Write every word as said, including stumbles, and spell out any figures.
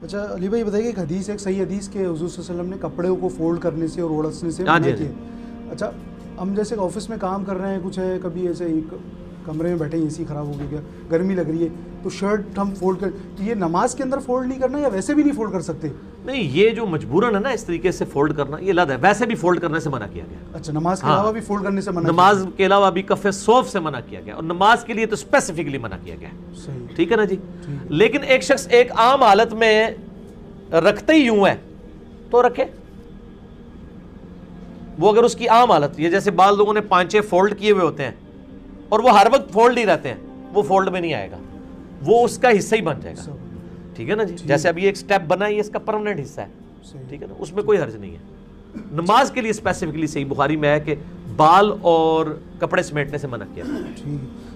अच्छा अली भाई बताइए, एक हदीस, एक सही हदीस के हुजूर सल्लल्लाहु अलैहि वसल्लम ने कपड़े को फोल्ड करने से और ओढ़ने से मना किया। अच्छा हम जैसे ऑफिस में काम कर रहे हैं, कुछ है कभी ऐसे एक कमरे में बैठे, एसी खराब हो गया, गर्मी लग रही है, तो शर्ट हम फोल्ड कर, तो ये नमाज के अंदर फोल्ड नहीं करना या वैसे भी नहीं फोल्ड कर सकते? नहीं, ये जो मजबूरन है ना इस तरीके से फोल्ड करना, ये लद है, वैसे भी फोल्ड करने से मना किया गया। अच्छा नमाज के हाँ, अलावा भी फोल्ड करने से मना, नमाज के अलावा भी कफ़े सौफ से मना किया गया, और नमाज के लिए तो स्पेसिफिकली मना किया गया। सही, ठीक है ना जी। लेकिन एक शख्स एक आम हालत में रखते ही यूं है तो रखे, वो अगर उसकी आम हालत, ये जैसे बाल लोगों ने पांच छह फोल्ड किए हुए होते हैं और वो हर वक्त फोल्ड ही रहते हैं, वो फोल्ड में नहीं आएगा, वो उसका हिस्सा ही बन जाएगा। ठीक है ना जी। जैसे अभी एक स्टेप बना है, ये इसका परमानेंट हिस्सा है। ठीक है ना, उसमें कोई हर्ज नहीं है। नमाज के लिए स्पेसिफिकली सही बुखारी में है कि बाल और कपड़े समेटने से मना किया। ठीक है।